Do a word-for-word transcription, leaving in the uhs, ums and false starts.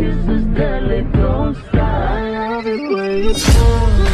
kisses deadly, don't stop. I love it when you talk.